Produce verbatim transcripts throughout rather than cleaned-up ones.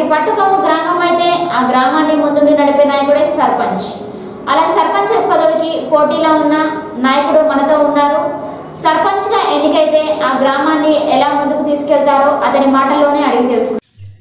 మనకి పట్టుకొమ్ము గ్రామం అయితే ఆ గ్రామాన్ని ముందుండి నడిపే నాయకుడే సర్పంచ్. అలా సర్పంచ్ పదవికి పోటీలో ఉన్న నాయకుడు మనతో ఉన్నారు. సర్పంచ్గా ఎన్నికైతే ఆ గ్రామాన్ని ఎలా ముందుకు తీసుకెళ్తారో అతని మాటల్లోనే అడిగి తెలుసుకుంటాం.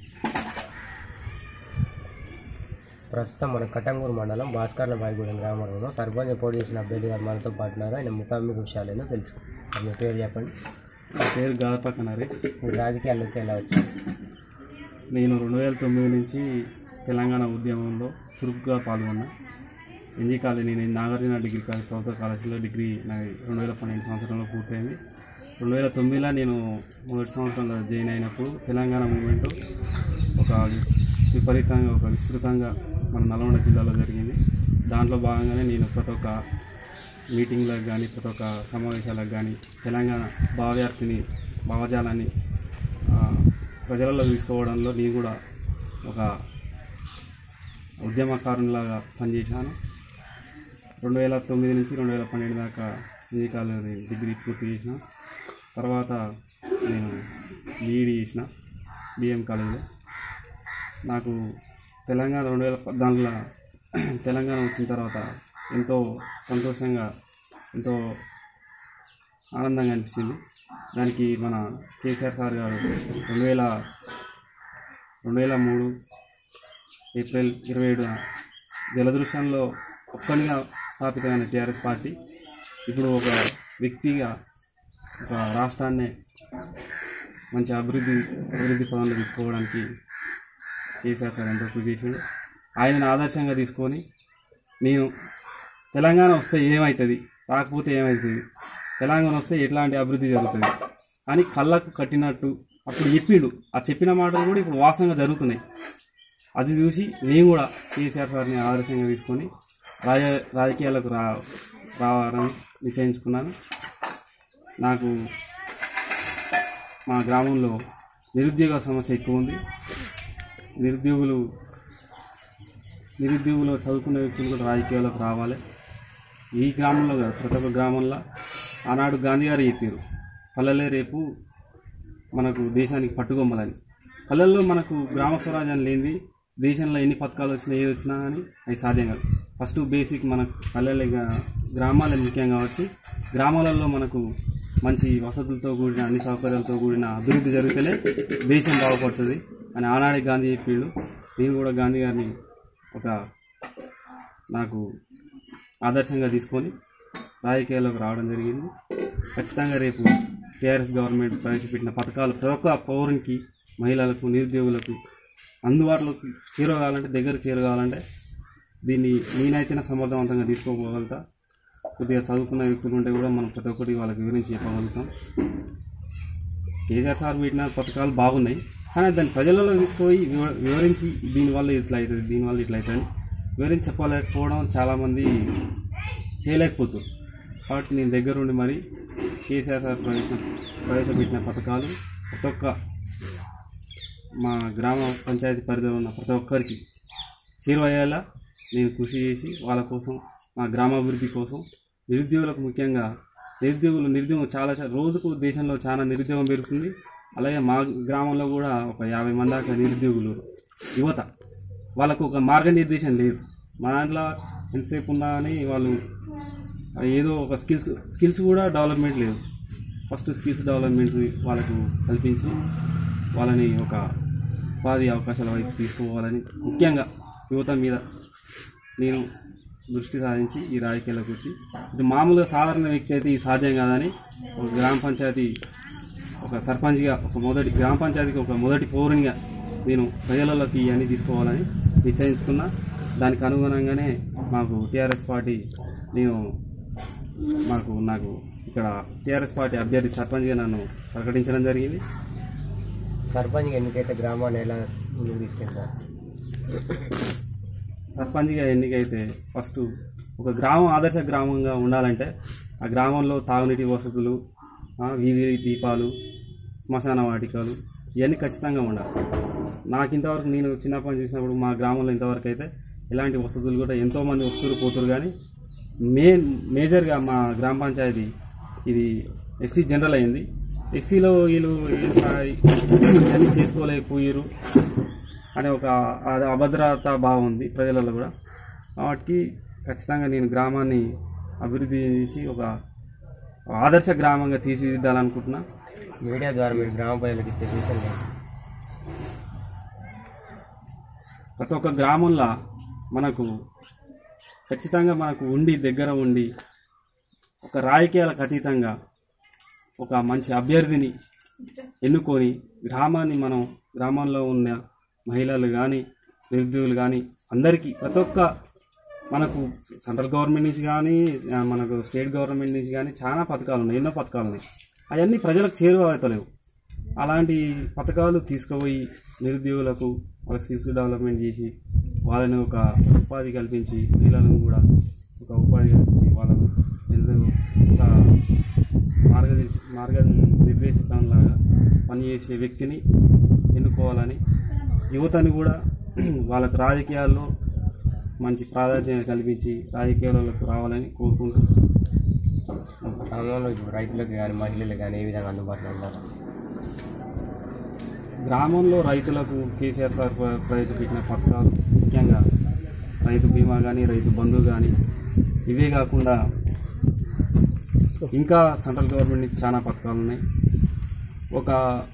ప్రస్తుతం మన కట్టంగూరు మండలం భాస్కర్ల బాయిగూడెం గ్రామంలో సర్పంచ్ పోటీ చేసిన అభ్యర్థి గారు మనతో పాటున్నారు. ఆయన ముఖాముఖి విషయాలను తెలుసుకుంటాం. మీ పేరు చెప్పండి. నా పేరు గాదపక్క నరేష్. మీరు రాజకీయాల్లోకి ఎలా వచ్చారు? నేను రెండు వేల తొమ్మిది నుంచి తెలంగాణ ఉద్యమంలో చురుకుగా పాల్గొన్నా. ఎన్జీ కాలేజ్ నేను నాగార్జున డిగ్రీ కాలేజ్ ప్రభుత్వ కాలేజీలో డిగ్రీ నా రెండు వేల పన్నెండు సంవత్సరంలో పూర్తయింది. రెండు వేల తొమ్మిదిలో నేను మొదటి సంవత్సరంలో జాయిన్ అయినప్పుడు తెలంగాణ మూమెంట్ ఒక విపరీతంగా ఒక విస్తృతంగా మన నల్గొండ జిల్లాలో జరిగింది. దాంట్లో భాగంగానే నేను ప్రతి ఒక్క మీటింగ్లకు కానీ ప్రతి ఒక్క సమావేశాలకు కానీ తెలంగాణ భావవ్యాప్తిని భావజాలాన్ని ప్రజలలో తీసుకోవడంలో నేను కూడా ఒక ఉద్యమకారునిలాగా పనిచేశాను. రెండు వేల తొమ్మిది నుంచి రెండు వేల పన్నెండు దాకా ఎన్జీ కాలేజ్ డిగ్రీ పూర్తి చేసిన తర్వాత నేను బీఈడీ చేసిన బిఎం కాలేజీలో. నాకు తెలంగాణ రెండు వేల పద్నాలుగులో తెలంగాణ వచ్చిన తర్వాత ఎంతో సంతోషంగా ఎంతో ఆనందంగా అనిపించింది. దానికి మన కేసీఆర్ సార్ గారు రెండు వేల రెండు వేల మూడు ఏప్రిల్ ఇరవై ఏడున జలదృశ్యంలో ఒక్కనిగా స్థాపితమైన టీఆర్ఎస్ పార్టీ ఇప్పుడు ఒక వ్యక్తిగా ఒక రాష్ట్రాన్ని మంచి అభివృద్ధి అభివృద్ధి పదంలో తీసుకోవడానికి కేసీఆర్ సార్ ఎంతో కృషి చేసాడు. ఆయనను ఆదర్శంగా తీసుకొని నేను తెలంగాణ వస్తే ఏమవుతుంది, రాకపోతే ఏమవుతుంది, తెలంగాణ వస్తే ఎట్లాంటి అభివృద్ధి జరుగుతుంది అని కళ్ళకు కట్టినట్టు అప్పుడు చెప్పిండు. ఆ చెప్పిన మాటలు కూడా ఇప్పుడు వాస్తవంగా జరుగుతున్నాయి. అది చూసి నేను కూడా కేసీఆర్ సార్ని ఆదర్శంగా తీసుకొని రాజ రాజకీయాలకు రా రావాలని నిశ్చయించుకున్నాను. నాకు మా గ్రామంలో నిరుద్యోగ సమస్య ఎక్కువ ఉంది. నిరుద్యోగులు నిరుద్యోగులు చదువుకున్న వ్యక్తులు కూడా రాజకీయాలకు రావాలి. ఈ గ్రామంలో కాదు, ప్రతి ఒక్క గ్రామంలో ఆనాడు గాంధీ గారు చెప్పారు, పల్లెలే రేపు మనకు దేశానికి పట్టుకొమ్మలని. పల్లెల్లో మనకు గ్రామ స్వరాజ్యం లేనిది దేశంలో ఎన్ని పథకాలు వచ్చినా ఏది వచ్చినా కానీ అవి సాధ్యం కాదు. ఫస్ట్ బేసిక్ మనకు పల్లెలే గ్రామాలే ముఖ్యం కాబట్టి గ్రామాలలో మనకు మంచి వసతులతో కూడిన అన్ని సౌకర్యాలతో కూడిన అభివృద్ధి జరిగితేనే దేశం బాగుపడుతుంది అని ఆనాడే గాంధీ చెప్పాడు. నేను కూడా గాంధీ గారిని ఒక నాకు ఆదర్శంగా తీసుకొని రాజకీయాల్లోకి రావడం జరిగింది. ఖచ్చితంగా రేపు టీఆర్ఎస్ గవర్నమెంట్ ప్రవేశపెట్టిన పథకాలు ప్రతి ఒక్క పౌరునికి, మహిళలకు, నిరుద్యోగులకు అందుబాటులోకి చేరువగాలంటే దగ్గరకు చేరుకోవాలంటే దీన్ని నేనైతేనే సమర్థవంతంగా తీసుకోగలుగుతా. కొద్దిగా చదువుకున్న వ్యక్తులు ఉంటే కూడా మనం ప్రతి ఒక్కటి వాళ్ళకి వివరించి చెప్పగలుగుతాం. కేసీఆర్ సార్ పెట్టిన పథకాలు బాగున్నాయి, కానీ దాన్ని ప్రజలలో తీసుకుపోయి వివరించి దీనివల్ల ఇట్లా అవుతుంది, దీనివల్ల ఇట్లా అవుతుంది వివరించి చెప్పలేకపోవడం చాలామంది చేయలేకపోతారు. కాబట్టి నేను దగ్గరుండి మరి కేసీఆర్ సార్ ప్రవేశ ప్రవేశపెట్టిన పథకాలు ప్రతి ఒక్క మా గ్రామ పంచాయతీ పరిధిలో ఉన్న ప్రతి ఒక్కరికి చేరువయ్యేలా నేను కృషి చేసి వాళ్ళ కోసం, మా గ్రామాభివృద్ధి కోసం, నిరుద్యోగులకు ముఖ్యంగా నిరుద్యోగులు నిరుద్యోగం చాలా రోజుకు దేశంలో చాలా నిరుద్యోగం పెరుగుతుంది. అలాగే మా గ్రామంలో కూడా ఒక యాభై మంది దాకా నిరుద్యోగులు యువత, వాళ్ళకు ఒక మార్గనిర్దేశం లేదు. మా దాంట్లో ఎంతసేపు ఉన్నా కానీ వాళ్ళు ఏదో ఒక స్కిల్స్ స్కిల్స్ కూడా డెవలప్మెంట్ లేదు. ఫస్ట్ స్కిల్స్ డెవలప్మెంట్ వాళ్ళకు కల్పించి వాళ్ళని ఒక ఉపాధి అవకాశాల వైపు తీసుకోవాలని ముఖ్యంగా యువత మీద నేను దృష్టి సాధించి ఈ రాజకీయాలకు వచ్చి, ఇది మామూలుగా సాధారణ వ్యక్తి అయితే ఇది సాధ్యం కాదని ఒక గ్రామ పంచాయతీ ఒక సర్పంచ్గా ఒక మొదటి గ్రామ పంచాయతీకి ఒక మొదటి పౌరునిగా నేను ప్రజలలోకి ఇవన్నీ తీసుకోవాలని నిశ్చయించుకున్నా. దానికి అనుగుణంగానే మాకు టీఆర్ఎస్ పార్టీ నేను మాకు నాకు ఇక్కడ టీఆర్ఎస్ పార్టీ అభ్యర్థి సర్పంచ్గా నన్ను ప్రకటించడం జరిగింది. సర్పంచ్గా ఎన్నికైతే గ్రామాన్ని ఎలా ముందుకు తీసుకెళ్తారు? సర్పంచ్గా ఎన్నికైతే ఫస్ట్ ఒక గ్రామం ఆదర్శ గ్రామంగా ఉండాలంటే ఆ గ్రామంలో తాగునీటి వసతులు, వీధి దీపాలు, శ్మశాన వాటికలు ఇవన్నీ ఖచ్చితంగా ఉండాలి. నాకు ఇంతవరకు నేను చిన్నప్పటి చూసినప్పుడు మా గ్రామంలో ఇంతవరకు అయితే ఇలాంటి వసతులు కూడా ఎంతోమంది వస్తువులు పోతురు. కానీ మెయిన్ మేజర్గా మా గ్రామ పంచాయతీ ఇది ఎస్సీ జనరల్ అయింది. ఎస్సీలో వీళ్ళు ఇవన్నీ చేసుకోలేకపోయారు. అనే ఒక అది అభద్రత భావం ఉంది ప్రజలలో కూడా. కాబట్టి ఖచ్చితంగా నేను గ్రామాన్ని అభివృద్ధి చేసి ఒక ఆదర్శ గ్రామంగా తీర్చిదిద్దాలనుకుంటున్నా. మీడియా ద్వారా మీరు గ్రామ ప్రజలకు ఇచ్చే సూచనలు ప్రతి ఒక్క గ్రామంలో మనకు ఖచ్చితంగా మనకు ఉండి దగ్గర ఉండి ఒక రాజకీయాలకు అతీతంగా ఒక మంచి అభ్యర్థిని ఎన్నుకొని గ్రామాన్ని మనం గ్రామంలో ఉన్న మహిళలు కానీ నిరుద్యోగులు కానీ అందరికీ ప్రతి ఒక్క మనకు సెంట్రల్ గవర్నమెంట్ నుంచి కానీ మనకు స్టేట్ గవర్నమెంట్ నుంచి కానీ చాలా పథకాలు ఉన్నాయి, ఎన్నో పథకాలు ఉన్నాయి. అవన్నీ ప్రజలకు చేరువవుతలేవు. అలాంటి పథకాలు తీసుకుపోయి నిరుద్యోగులకు వాళ్ళ స్కిల్స్ డెవలప్మెంట్ చేసి వాళ్ళని ఒక ఉపాధి కల్పించి మహిళలను కూడా ఒక ఉపాధి కల్పించి వాళ్ళకు ఎంతో ఒక మార్గదర్శి మార్గ నిర్దేశకంలాగా పనిచేసే వ్యక్తిని ఎన్నుకోవాలని, యువతని కూడా వాళ్ళకు రాజకీయాల్లో మంచి ప్రాధాన్యత కల్పించి రాజకీయాలకు రావాలని కోరుకుంటూ గ్రామంలో ఇప్పుడు రైతులకు కానీ మహిళలకు కానీ ఏ విధంగా అందుబాటులో ఉండాలి? గ్రామంలో రైతులకు కేసీఆర్ సార్ ప్రవేశపెట్టిన పథకాలు ముఖ్యంగా రైతు బీమా కానీ రైతు బంధు కానీ ఇవే కాకుండా ఇంకా సెంట్రల్ గవర్నమెంట్ నుంచి చాలా పథకాలు ఉన్నాయి. ఒక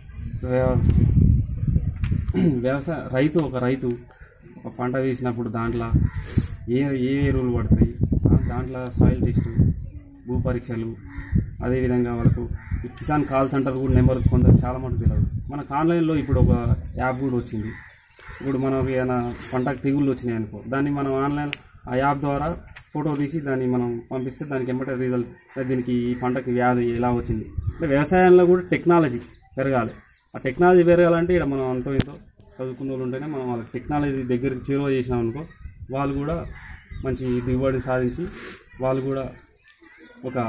వ్యవసాయ రైతు ఒక రైతు ఒక పంట వేసినప్పుడు దాంట్లో ఏ ఏ ఎరువులు పడతాయి, దాంట్లో సాయిల్ టెస్ట్, భూ పరీక్షలు, అదేవిధంగా వాళ్ళకు కిసాన్ కాల్ సెంటర్ కూడా నెంబర్ కొందరు చాలా మటుకు తెలియదు. మనకు ఆన్లైన్లో ఇప్పుడు ఒక యాప్ కూడా వచ్చింది. ఇప్పుడు మనకి ఏమైనా పంటకు తెగుళ్ళు వచ్చినాయి అనుకో, దాన్ని మనం ఆన్లైన్ ఆ యాప్ ద్వారా ఫోటో తీసి దాన్ని మనం పంపిస్తే దానికి ఎంబటే రిజల్ట్, దీనికి ఈ పంటకి వ్యాధి ఎలా వచ్చింది. అంటే వ్యవసాయంలో కూడా టెక్నాలజీ పెరగాలి. ఆ టెక్నాలజీ పెరగాలంటే ఇక్కడ మనం అంతో ఇంతో చదువుకున్న వాళ్ళు ఉంటేనే మనం వాళ్ళకి టెక్నాలజీ దగ్గరికి చేరువ చేసినాం అనుకో, వాళ్ళు కూడా మంచి దిగుబడిని సాధించి వాళ్ళు కూడా ఒక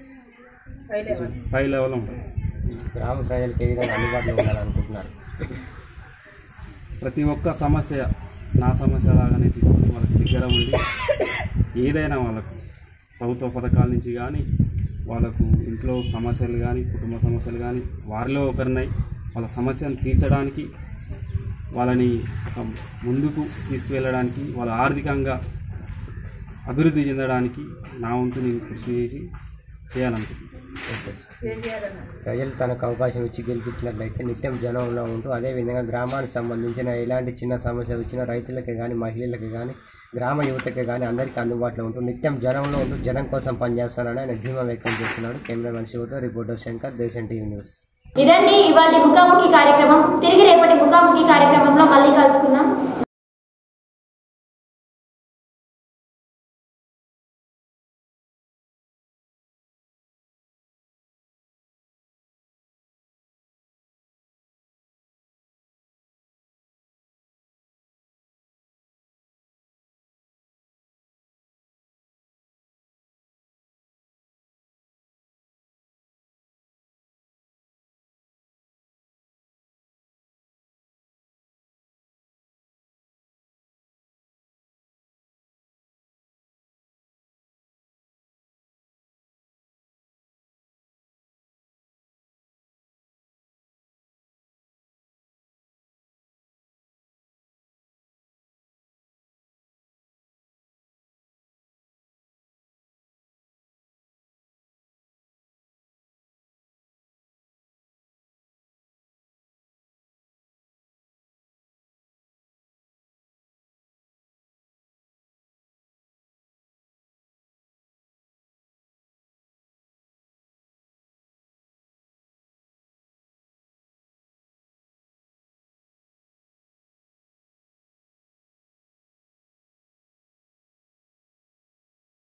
పై లెవెల్లో ఉంటారు. గ్రామ ప్రజలకు ఏ విధంగా అందుబాటులో ఉండాలనుకుంటున్నారు? ప్రతి ఒక్క సమస్య నా సమస్య లాగానే తీసుకుని వాళ్ళకి దగ్గర ఉండి ఏదైనా వాళ్ళకు ప్రభుత్వ పథకాల నుంచి కానీ వాళ్ళకు ఇంట్లో సమస్యలు కానీ కుటుంబ సమస్యలు కానీ వారిలో ఒకరినై వాళ్ళ సమస్యను తీర్చడానికి, వాళ్ళని ముందుకు తీసుకువెళ్ళడానికి, వాళ్ళ ఆర్థికంగా అభివృద్ధి చెందడానికి నా వంతు నేను కృషి చేసి చేయాలనుకుంటున్నాను. ప్రజలు తనకు అవకాశం ఇచ్చి గెలిపించినట్లయితే నిత్యం జనంలో ఉంటూ అదేవిధంగా గ్రామానికి సంబంధించిన ఎలాంటి చిన్న సమస్య వచ్చినా రైతులకి కానీ మహిళలకి కానీ గ్రామ యువతకి కానీ అందరికీ అందుబాటులో ఉంటూ నిత్యం జనంలో ఉంటూ జనం కోసం పనిచేస్తానని ఆయన ధీమా వ్యక్తం చేస్తున్నాడు. కెమెరామెన్ శివతో రిపోర్టర్ శంకర్, దేశం టీవీ న్యూస్. ఇదండి ఇవాళ ముఖాముఖి కార్యక్రమం. తిరిగి రేపటి ముఖాముఖి కార్యక్రమం